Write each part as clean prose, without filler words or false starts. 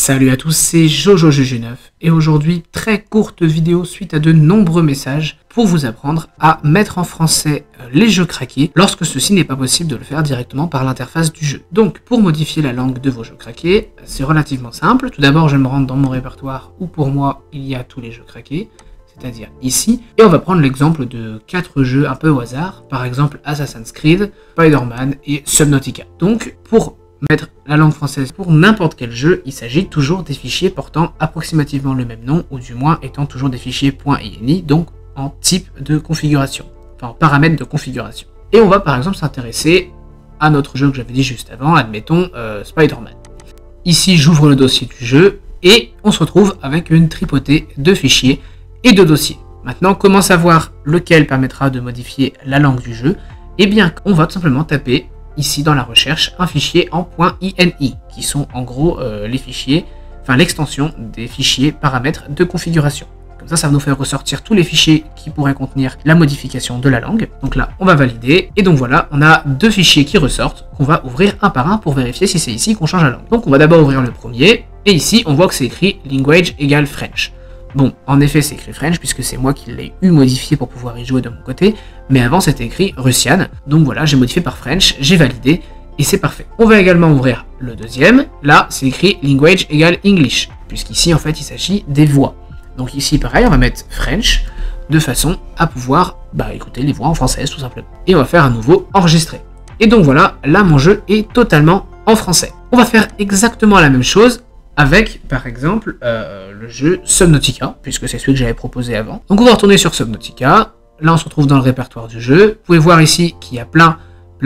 Salut à tous, c'est Jojo Juju9 et aujourd'hui très courte vidéo suite à de nombreux messages pour vous apprendre à mettre en français les jeux craqués lorsque ceci n'est pas possible de le faire directement par l'interface du jeu. Donc pour modifier la langue de vos jeux craqués, c'est relativement simple. Tout d'abord je me rends dans mon répertoire où pour moi il y a tous les jeux craqués, c'est-à-dire ici, et on va prendre l'exemple de 4 jeux un peu au hasard, par exemple Assassin's Creed, Spider-Man et Subnautica. Donc pour mettre la langue française pour n'importe quel jeu, il s'agit toujours des fichiers portant approximativement le même nom, ou du moins étant toujours des fichiers .ini, donc en type de configuration, enfin en paramètre de configuration. Et on va par exemple s'intéresser à notre jeu que j'avais dit juste avant, admettons Spider-Man. Ici j'ouvre le dossier du jeu, et on se retrouve avec une tripotée de fichiers et de dossiers. Maintenant, comment savoir lequel permettra de modifier la langue du jeu? Eh bien, on va tout simplement taper ici dans la recherche un fichier en .ini, qui sont en gros les fichiers, enfin l'extension des fichiers paramètres de configuration. Comme ça va nous faire ressortir tous les fichiers qui pourraient contenir la modification de la langue. Donc là, on va valider, et donc voilà, on a deux fichiers qui ressortent, qu'on va ouvrir un par un pour vérifier si c'est ici qu'on change la langue. Donc on va d'abord ouvrir le premier, et ici on voit que c'est écrit language égale French. Bon, en effet, c'est écrit French, puisque c'est moi qui l'ai modifié pour pouvoir y jouer de mon côté, mais avant c'était écrit Russian, donc voilà, j'ai modifié par French, j'ai validé, et c'est parfait. On va également ouvrir le deuxième, là c'est écrit language égale English, puisqu'ici en fait il s'agit des voix. Donc ici pareil, on va mettre French, de façon à pouvoir écouter les voix en française tout simplement. Et on va faire à nouveau enregistrer. Et donc voilà, là mon jeu est totalement en français. On va faire exactement la même chose avec, par exemple, le jeu Subnautica, puisque c'est celui que j'avais proposé avant. Donc on va retourner sur Subnautica. Là, on se retrouve dans le répertoire du jeu. Vous pouvez voir ici qu'il y a plein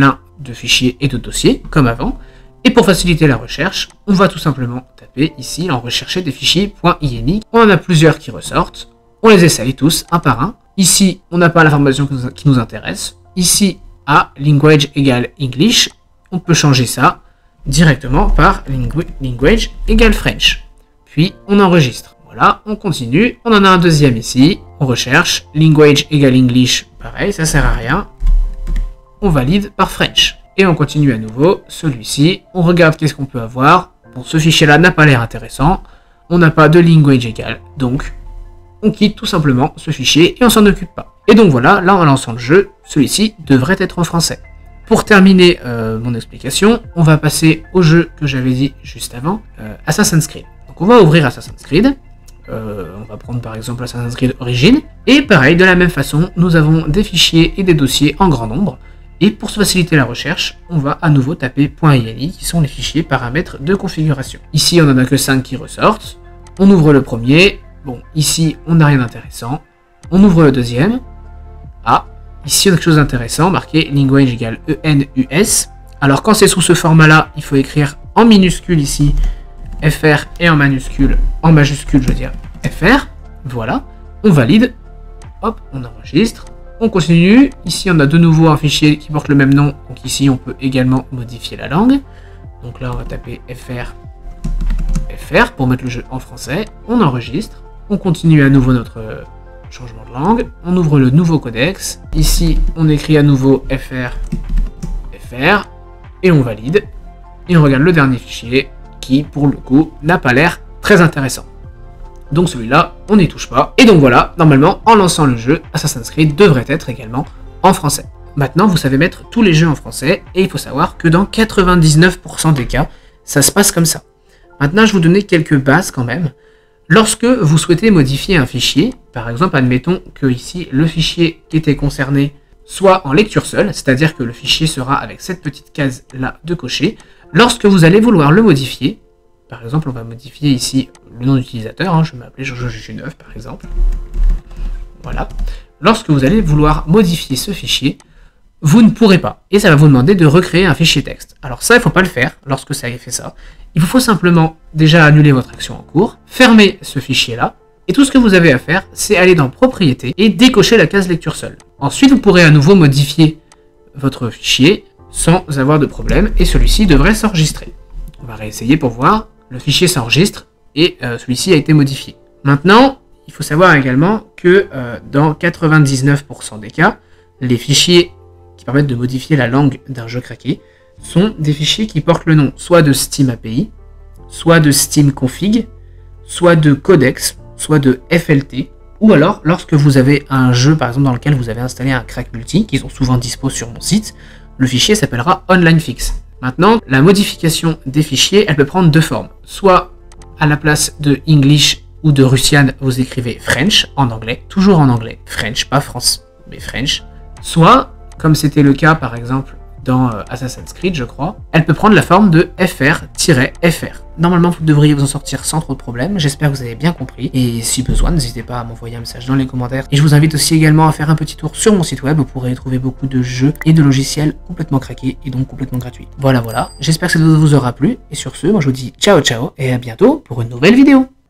de fichiers et de dossiers, comme avant. Et pour faciliter la recherche, on va tout simplement taper ici, en rechercher des fichiers .ini. On en a plusieurs qui ressortent. On les essaye tous, un par un. Ici, on n'a pas l'information qui nous intéresse. Ici, à language égale English, on peut changer ça directement par language égale French. Puis on enregistre. Voilà, on continue. On en a un deuxième ici. On recherche language égale English. Pareil, ça sert à rien. On valide par French. Et on continue à nouveau. Celui-ci, on regarde qu'est-ce qu'on peut avoir. Bon, ce fichier-là n'a pas l'air intéressant. On n'a pas de language égale. Donc, on quitte tout simplement ce fichier et on s'en occupe pas. Et donc voilà, là en lançant le jeu, celui-ci devrait être en français. Pour terminer mon explication, on va passer au jeu que j'avais dit juste avant, Assassin's Creed. Donc on va ouvrir Assassin's Creed, on va prendre par exemple Assassin's Creed Origins, et pareil, de la même façon, nous avons des fichiers et des dossiers en grand nombre, et pour se faciliter la recherche, on va à nouveau taper .ini, qui sont les fichiers paramètres de configuration. Ici, on n'en a que 5 qui ressortent, on ouvre le premier, bon, ici, on n'a rien d'intéressant, on ouvre le deuxième, ici, on a quelque chose d'intéressant, marqué language égale ENUS. Alors, quand c'est sous ce format-là, il faut écrire en minuscule ici FR et en majuscule, je veux dire FR. Voilà, on valide. Hop, on enregistre. On continue. Ici, on a de nouveau un fichier qui porte le même nom. Donc ici, on peut également modifier la langue. Donc là, on va taper FR pour mettre le jeu en français. On enregistre. On continue à nouveau notre changement de langue, on ouvre le nouveau codex, ici on écrit à nouveau FR, et on valide, et on regarde le dernier fichier, qui pour le coup n'a pas l'air très intéressant. Donc celui-là, on n'y touche pas, et donc voilà, normalement en lançant le jeu, Assassin's Creed devrait être également en français. Maintenant vous savez mettre tous les jeux en français, et il faut savoir que dans 99% des cas, ça se passe comme ça. Maintenant je vais vous donner quelques bases quand même. Lorsque vous souhaitez modifier un fichier, par exemple, admettons que ici, le fichier qui était concerné soit en lecture seule, c'est-à-dire que le fichier sera avec cette petite case-là de cocher. Lorsque vous allez vouloir le modifier, par exemple, on va modifier ici le nom d'utilisateur, je vais m'appeler JojoJuju9 par exemple. Voilà. Lorsque vous allez vouloir modifier ce fichier, vous ne pourrez pas. Et ça va vous demander de recréer un fichier texte. Alors ça, il ne faut pas le faire lorsque ça ait fait ça. Il vous faut simplement déjà annuler votre action en cours, fermer ce fichier-là, et tout ce que vous avez à faire, c'est aller dans Propriétés et décocher la case lecture seule. Ensuite, vous pourrez à nouveau modifier votre fichier sans avoir de problème, et celui-ci devrait s'enregistrer. On va réessayer pour voir. Le fichier s'enregistre, et celui-ci a été modifié. Maintenant, il faut savoir également que dans 99% des cas, les fichiers qui permettent de modifier la langue d'un jeu craqué sont des fichiers qui portent le nom soit de Steam API, soit de Steam Config, soit de Codex, soit de FLT, ou alors lorsque vous avez un jeu par exemple dans lequel vous avez installé un crack multi, qui sont souvent dispo sur mon site, le fichier s'appellera OnlineFix. Maintenant, la modification des fichiers, elle peut prendre deux formes. Soit à la place de English ou de Russian, vous écrivez French en anglais, toujours en anglais, French, pas France, mais French. Soit, comme c'était le cas par exemple dans Assassin's Creed, je crois, elle peut prendre la forme de FR-FR. Normalement, vous devriez vous en sortir sans trop de problèmes. J'espère que vous avez bien compris. Et si besoin, n'hésitez pas à m'envoyer un message dans les commentaires. Et je vous invite aussi également à faire un petit tour sur mon site web. Vous pourrez y trouver beaucoup de jeux et de logiciels complètement craqués et donc complètement gratuits. Voilà. J'espère que ça vous aura plu. Et sur ce, moi je vous dis ciao ciao et à bientôt pour une nouvelle vidéo.